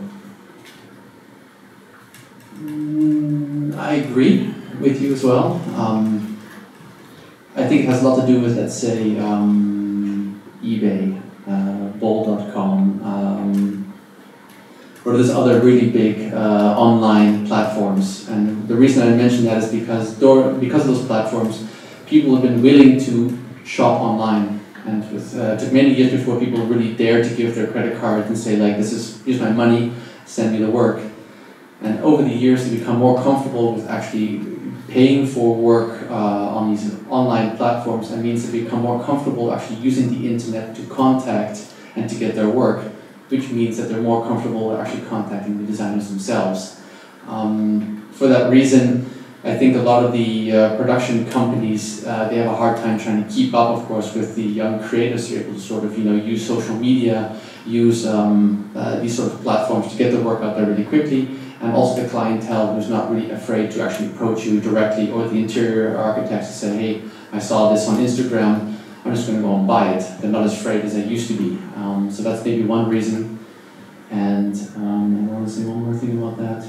Mm, I agree with you as well. Um, I think it has a lot to do with, let's say, um, eBay, uh, Bol dot com, um, or there's other really big uh, online platforms. And the reason I mention that is because door, because of those platforms, people have been willing to shop online. And with, uh, it took many years before people really dared to give their credit card and say, like, this is, here's my money, send me the work. And over the years, they become more comfortable with actually paying for work uh, on these online platforms, and means they become more comfortable actually using the internet to contact and to get their work, which means that they're more comfortable actually contacting the designers themselves. Um, for that reason, I think a lot of the uh, production companies, uh, they have a hard time trying to keep up, of course, with the young creators who are able to sort of, you know, use social media, use um, uh, these sort of platforms to get their work out there really quickly. And also the clientele who's not really afraid to actually approach you directly, or the interior architects to say, hey, I saw this on Instagram, I'm just going to go and buy it. They're not as afraid as they used to be. Um, so that's maybe one reason. And um, I want to say one more thing about that.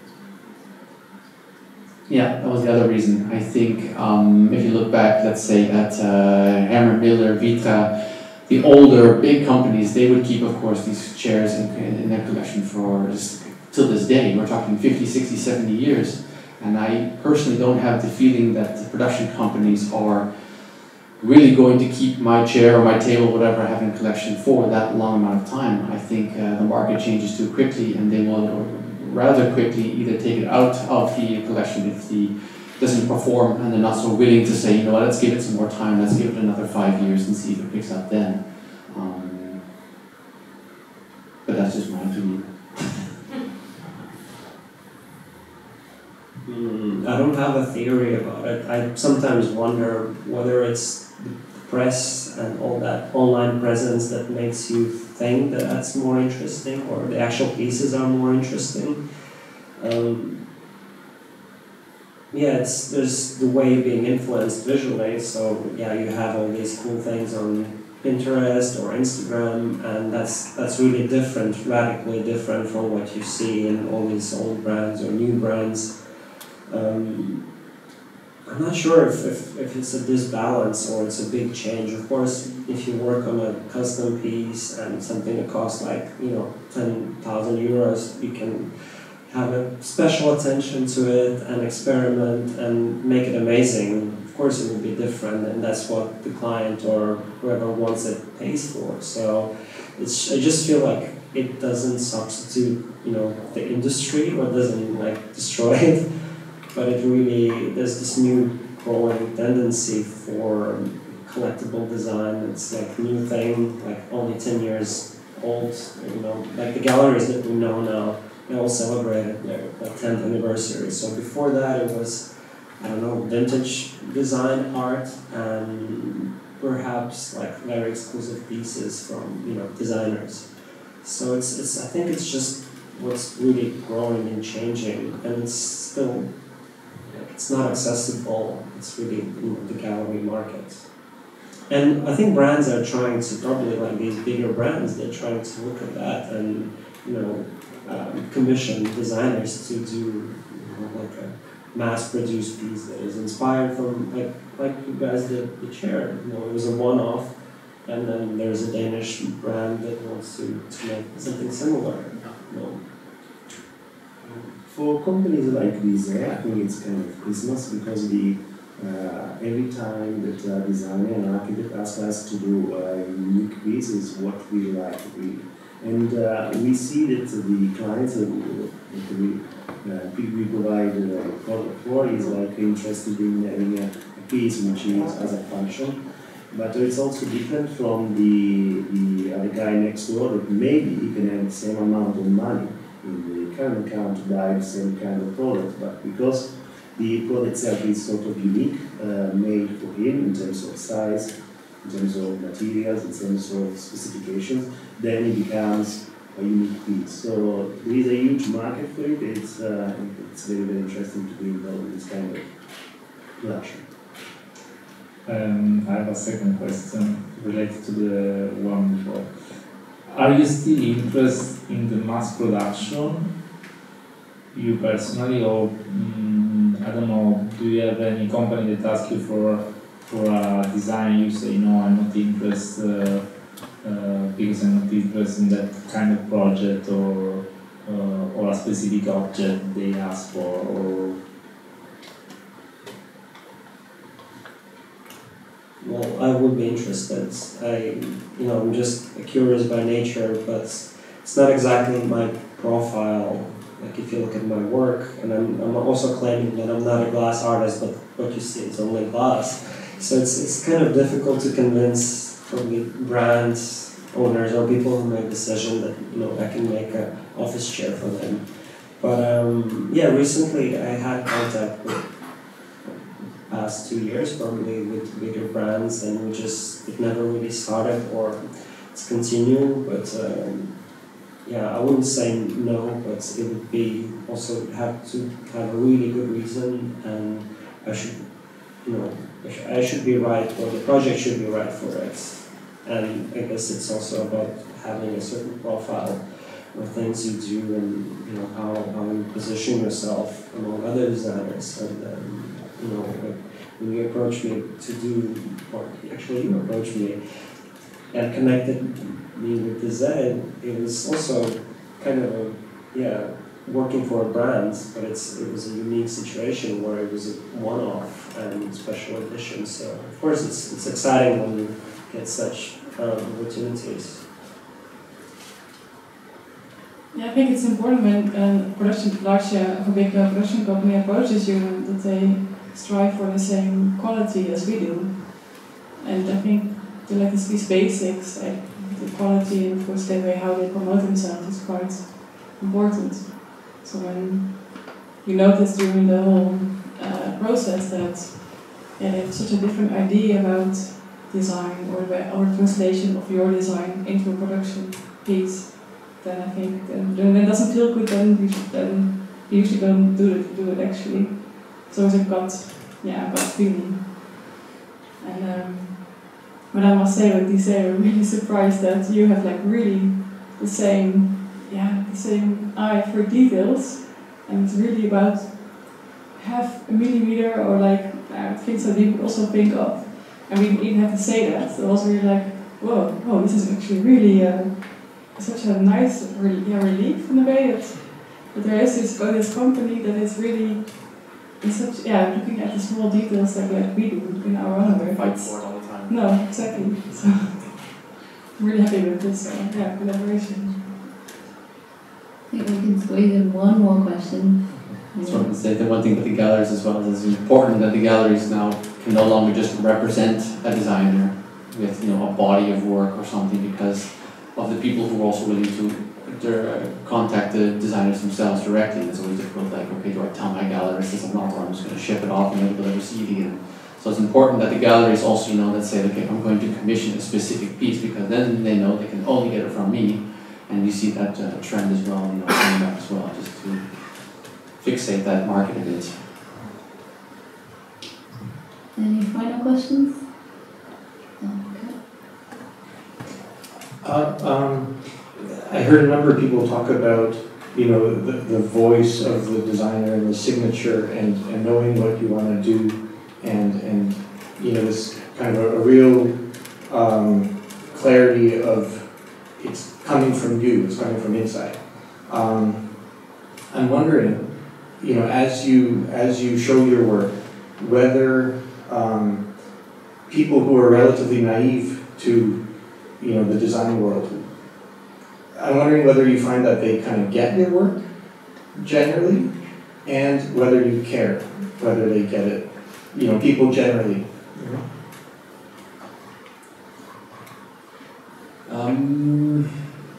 Yeah, that was the other reason. I think um, if you look back, let's say at uh, Herman Miller, Vitra, the older big companies, they would keep, of course, these chairs in, in their collection for just till this day. We're talking fifty, sixty, seventy years. And I personally don't have the feeling that the production companies are really going to keep my chair or my table, whatever I have in collection, for that long amount of time. I think uh, the market changes too quickly, and they will rather quickly either take it out of the collection if the doesn't perform, and they're not so willing to say, you know what, let's give it some more time, let's give it another five years and see if it picks up then. Um, but that's just my opinion. Mm, I don't have a theory about it. I sometimes wonder whether it's the press and all that online presence that makes you think that that's more interesting, or the actual pieces are more interesting. Um, yeah, it's there's the way being influenced visually. So yeah, you have all these cool things on Pinterest or Instagram, and that's that's really different, radically different from what you see in all these old brands or new brands. Um, I'm not sure if, if, if it's a disbalance or it's a big change. Of course, if you work on a custom piece and something that costs like, you know, ten thousand euros, you can have a special attention to it and experiment and make it amazing. Of course, it will be different, and that's what the client or whoever wants it pays for. So it's, I just feel like it doesn't substitute, you know, the industry, or doesn't like destroy it. But it really, there's this new growing tendency for collectible design. It's like a new thing, like only ten years old, you know, like the galleries that we know now, they all celebrated their like tenth anniversary. So before that, it was I don't know, vintage design art and perhaps like very exclusive pieces from, you know, designers. So it's, it's I think it's just what's really growing and changing, and it's still, it's not accessible. It's really, you know, the gallery market. And I think brands are trying to, probably like these bigger brands, they're trying to look at that and, you know, um, commission designers to do, you know, like a mass-produced piece that is inspired from, like, like you guys did the chair. You know, it was a one-off, and then there's a Danish brand that wants to, to make something similar. You know. For companies like this, I think it's kind of Christmas, because the uh, every time that a designer and architect ask us to do a unique piece is what we like really. And uh, we see that the clients that we, uh, we provide a product for is like interested in having a, a piece which is as a function. But it's also different from the, the other guy next door that maybe he can have the same amount of money in the current account to buy the same kind of product, but because the product itself is sort of unique, uh, made for him in terms of size, in terms of materials, in terms of specifications, then it becomes a unique piece. So there is a huge market for it. It's, uh, it's very, very interesting to be involved in this kind of production. Um, I have a second question related to the one before. Are you still interested in the mass production, you personally, or um, I don't know, do you have any company that asks you for for a design, you say no, I'm not interested uh, uh, because I'm not interested in that kind of project, or uh, or a specific object they ask for, or well, I would be interested. I, you know, I'm just curious by nature, but it's not exactly my profile. Like if you look at my work, and I'm, I'm also claiming that I'm not a glass artist, but what you see is only glass. So it's, it's kind of difficult to convince probably brand owners or people who make decisions that, you know, I can make an office chair for them. But um, yeah, recently I had contact with past two years probably with bigger brands, and we just, it never really started or it's continuing, but um, yeah, I wouldn't say no, but it would be also have to have a really good reason, and I should, you know, I should, I should be right, or the project should be right for it. And I guess it's also about having a certain profile or things you do, and, you know, how, how you position yourself among other designers. And um, you know, when you approached me to do, or actually you approached me and connected me with the Zed, it was also kind of a, yeah, working for a brand, but it's it was a unique situation where it was a one-off and special edition. So of course it's it's exciting when you get such um, opportunities. Yeah, I think it's important when a production, large uh, a big uh, production company approaches you that they strive for the same quality as we do. And I think the, like these basics, like the quality and of course the way how they promote themselves is quite important. So when you notice during the whole uh, process that yeah, they have such a different idea about design or the or translation of your design into a production piece, then I think then, then it doesn't feel good. Then you should, then you usually don't do it. Do it actually. So it's a gut, yeah, gut feeling. And um, but I must say, with these, I'm really surprised that you have like really the same, yeah, the same eye for details, and it's really about half a millimeter or like uh, things that you could also think of. And we even have to say that. So it was really like, whoa, whoa, this is actually really uh, such a nice re yeah, relief in a way that, that there is this, oh, this company that is really in such, yeah, looking at the small details like, like we do in our own work. Fight for it all the time. No, exactly. So I'm really happy with this uh, yeah, collaboration. I think we can squeeze in one more question. I just wanted to say that one thing with the galleries as well is it's important that the galleries now can no longer just represent a designer with, you know, a body of work or something, because of the people who are also willing to uh, contact the designers themselves directly. And it's always difficult, like, okay, do I tell my gallerist this? I'm not, or I'm just going to ship it off and nobody will ever see it again. So it's important that the galleries also, you know, that say, okay, I'm going to commission a specific piece, because then they know they can only get it from me. And you see that uh, trend as well, you know, coming up as well, just to fixate that market a bit. Any final questions? Okay. Uh, um, I heard a number of people talk about, you know, the, the voice of the designer and the signature, and, and knowing what you want to do, and, and you know, this kind of a, a real um, clarity of it's coming from you, it's coming from inside. Um, I'm wondering, you know, as you as you show your work, whether um, people who are relatively naive to, you know, the design world, I'm wondering whether you find that they kind of get your work generally, and whether you care whether they get it, you know, people generally. Um,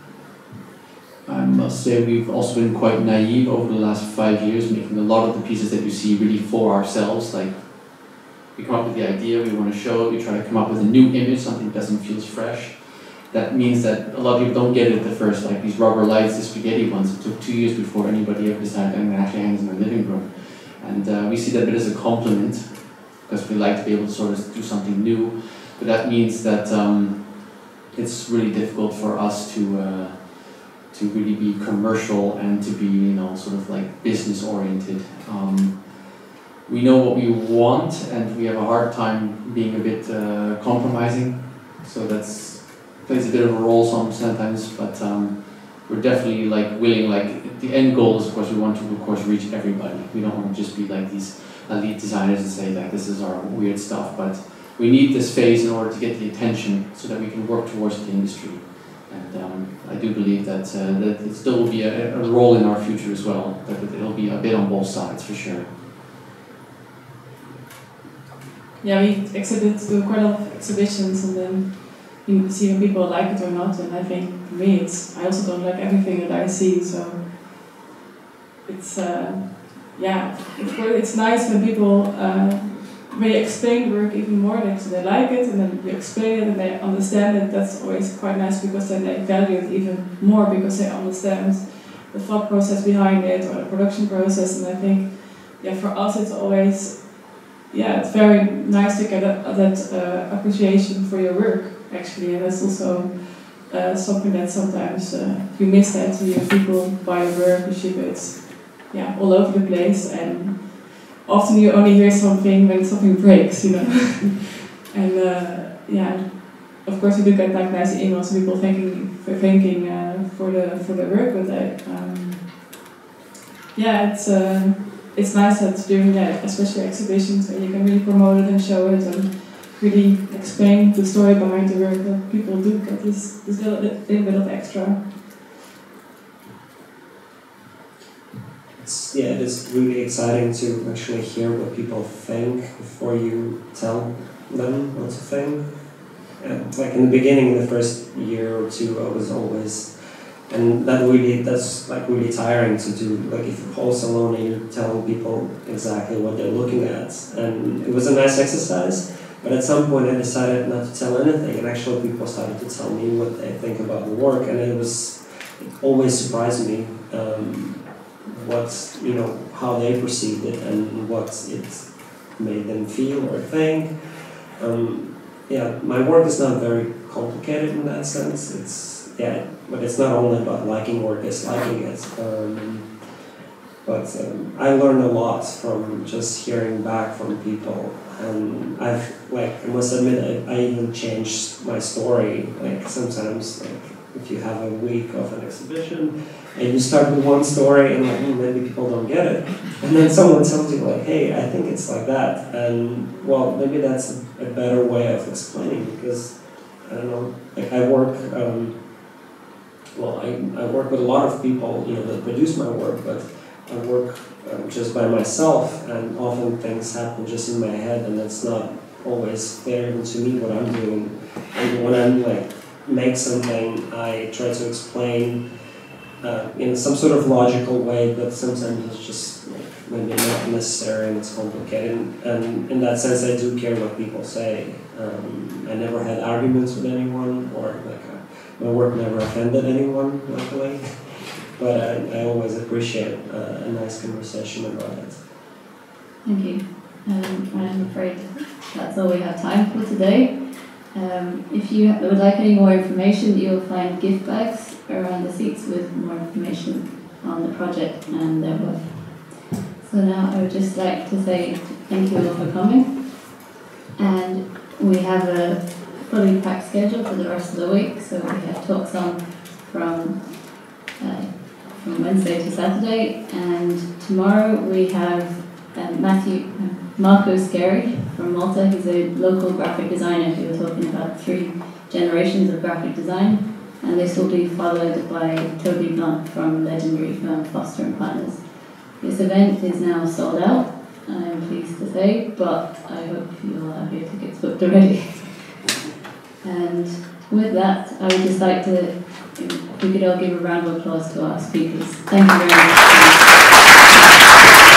I must say we've also been quite naive over the last five years, making a lot of the pieces that you see really for ourselves. Like, we come up with the idea, we want to show it, we try to come up with a new image, something that doesn't feel fresh. That means that a lot of people don't get it at the first, like these rubber lights, the spaghetti ones. It took two years before anybody ever decided I'm going to actually hang this in my living room. And uh, we see that a bit as a compliment, because we like to be able to sort of do something new. But that means that um, it's really difficult for us to uh, to really be commercial and to be, you know, sort of like business oriented. Um, we know what we want, and we have a hard time being a bit uh, compromising. So that's plays a bit of a role sometimes, but um, we're definitely like willing. Like the end goal is, of course, we want to, of course, reach everybody. We don't want to just be like these elite designers and say like this is our weird stuff, but we need this phase in order to get the attention so that we can work towards the industry. And um, I do believe that uh, that it still will be a, a role in our future as well. That it'll be a bit on both sides for sure. Yeah, we exhibit, do quite a lot of exhibitions, and then you see when people like it or not. And I think for me, it's I also don't like everything that I see. So it's uh, yeah, of course it's nice when people uh, when you explain the work even more, they so they like it, and then you explain it and they understand it. That's always quite nice, because then they value it even more because they understand the thought process behind it or the production process. And I think yeah, for us it's always yeah, it's very nice to get a, that uh, appreciation for your work, actually. And that's also uh, something that sometimes uh, you miss, that you have people buy your work, you ship it yeah, all over the place, and often you only hear something when something breaks, you know. And uh, yeah, of course you do get like nice emails of people thanking for thanking uh, for the for the work, but I, um, yeah, it's uh, it's nice that during that, especially exhibitions, where you can really promote it and show it and really explain the story behind the work, that people do get this this little, little bit of extra. It's, yeah, it is really exciting to actually hear what people think before you tell them what to think. And like in the beginning, the first year or two, I was always, and that really, that's like really tiring to do. Like if you post alone and you're telling people exactly what they're looking at, and it was a nice exercise. But at some point, I decided not to tell anything, and actually people started to tell me what they think about the work, and it was, it always surprised me. Um, what, you know, how they perceived it and what it made them feel or think. Um, yeah, my work is not very complicated in that sense. It's, yeah, but it's not only about liking or disliking it. Um, but um, I learned a lot from just hearing back from people. And I've, like, I must admit, I, I even changed my story. Like, sometimes, like, if you have a week of an exhibition, and you start with one story, and like, hmm, maybe people don't get it. And then someone tells you, like, hey, I think it's like that. And, well, maybe that's a, a better way of explaining, because, I don't know, like, I work, um, well, I, I work with a lot of people, you know, that produce my work, but I work um, just by myself, and often things happen just in my head, and it's not always clear even to me what I'm doing. And when I'm, like, make something, I try to explain uh, in some sort of logical way, but sometimes it's just like, maybe not necessary and it's complicated. And, and in that sense, I do care what people say. Um, I never had arguments with anyone, or like uh, my work never offended anyone, luckily. But I, I always appreciate uh, a nice conversation about it. Thank you. Um, I'm afraid that's all we have time for today. Um, if you would like any more information, you'll find gift bags around the seats with more information on the project and their work. So now I would just like to say thank you all for coming. And we have a fully packed schedule for the rest of the week, so we have talks on from uh, from Wednesday to Saturday, and tomorrow we have um, Matthew, um, Marco Scary from Malta. He's a local graphic designer who was talking about three generations of graphic design, and this will be followed by Toby Blunt from legendary firm Foster and Partners. This event is now sold out, I'm pleased to say, but I hope you all have your tickets booked already. And with that, I would just like to, if we could all give a round of applause to our speakers. Thank you very much.